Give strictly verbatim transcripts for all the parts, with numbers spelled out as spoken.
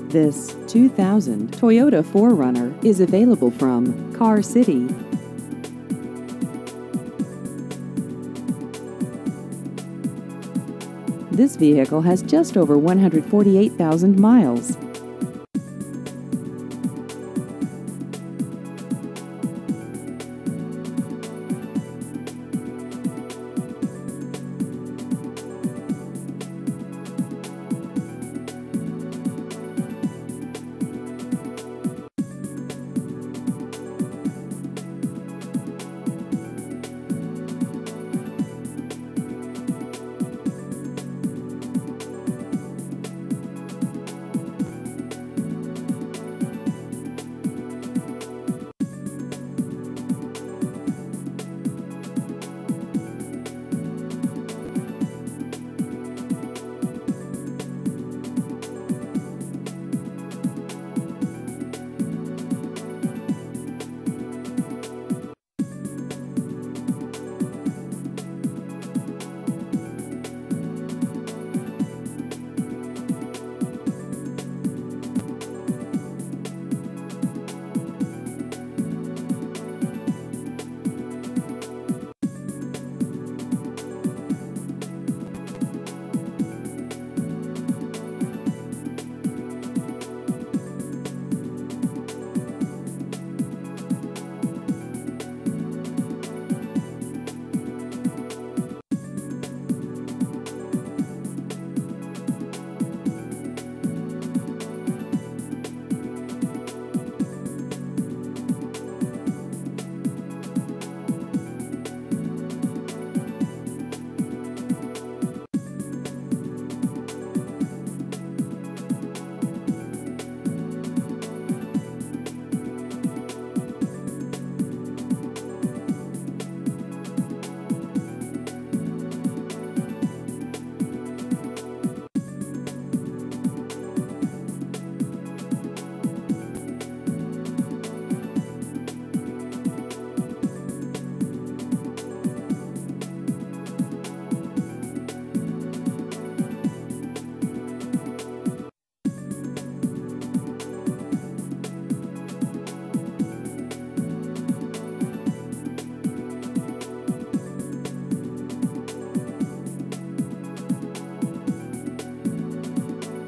This two thousand Toyota four runner is available from Car City. This vehicle has just over one hundred forty-eight thousand miles.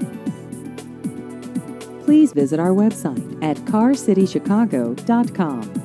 Please visit our website at car city chicago dot com.